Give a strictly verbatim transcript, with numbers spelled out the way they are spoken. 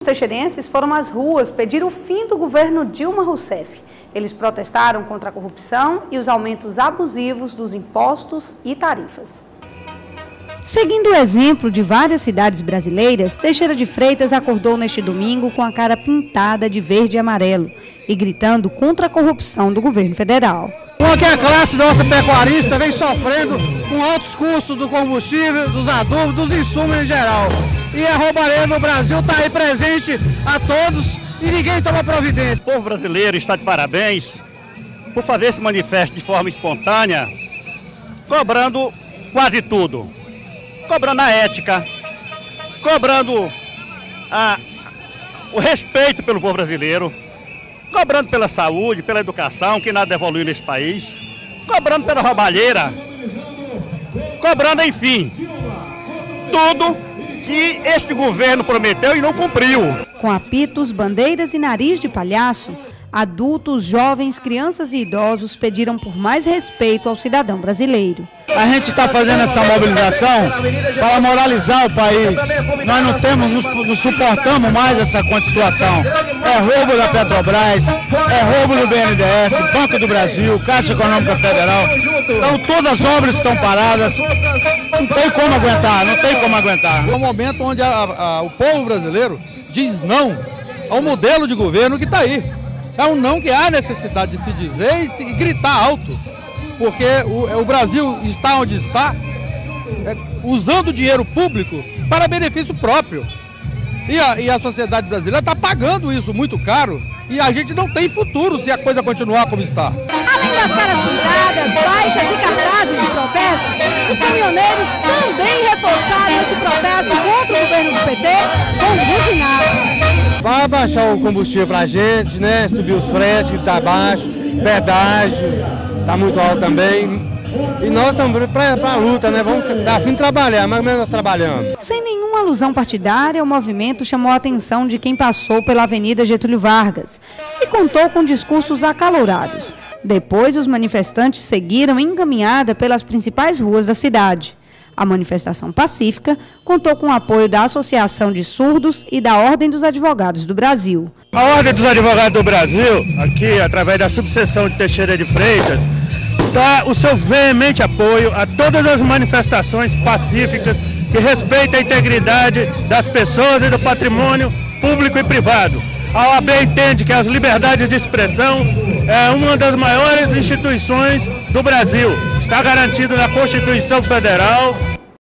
Os teixeirenses foram às ruas pedir o fim do governo Dilma Rousseff. Eles protestaram contra a corrupção e os aumentos abusivos dos impostos e tarifas. Seguindo o exemplo de várias cidades brasileiras, Teixeira de Freitas acordou neste domingo com a cara pintada de verde e amarelo e gritando contra a corrupção do governo federal. Porque a classe nossa pecuarista vem sofrendo com altos custos do combustível, dos adubos, dos insumos em geral. E a roubalheira no Brasil está aí presente a todos e ninguém toma providência. O povo brasileiro está de parabéns por fazer esse manifesto de forma espontânea, cobrando quase tudo. Cobrando a ética, cobrando a, o respeito pelo povo brasileiro, cobrando pela saúde, pela educação, que nada evoluiu nesse país, cobrando pela roubalheira, cobrando, enfim, tudo que este governo prometeu e não cumpriu. Com apitos, bandeiras e nariz de palhaço, adultos, jovens, crianças e idosos pediram por mais respeito ao cidadão brasileiro. A gente está fazendo essa mobilização para moralizar o país. Nós não temos, não suportamos mais essa situação. É roubo da Petrobras, é roubo do B N D E S, Banco do Brasil, Caixa Econômica Federal. Então todas as obras estão paradas. Não tem como aguentar, não tem como aguentar. É um momento onde a, a, o povo brasileiro diz não ao modelo de governo que está aí. É um não que há necessidade de se dizer e, se, e gritar alto, porque o, o Brasil está onde está, é, usando dinheiro público para benefício próprio. E a, e a sociedade brasileira está pagando isso muito caro e a gente não tem futuro se a coisa continuar como está. Além das caras pintadas, faixas e cartazes de protesto, os caminhoneiros também reforçaram esse protesto contra o governo do P T com buzinaço. Vai baixar o combustível pra gente, né? Subir os fretes que tá baixo, pedágio, tá muito alto também. E nós estamos para a luta, né? Vamos dar fim de trabalhar, mais ou menos nós trabalhamos. Sem nenhuma alusão partidária, o movimento chamou a atenção de quem passou pela Avenida Getúlio Vargas e contou com discursos acalorados. Depois, os manifestantes seguiram encaminhada pelas principais ruas da cidade. A manifestação pacífica contou com o apoio da Associação de Surdos e da Ordem dos Advogados do Brasil. A Ordem dos Advogados do Brasil, aqui através da subseção de Teixeira de Freitas, dá o seu veemente apoio a todas as manifestações pacíficas que respeitam a integridade das pessoas e do patrimônio público e privado. A O A B entende que as liberdades de expressão é uma das maiores instituições do Brasil. Está garantido na Constituição Federal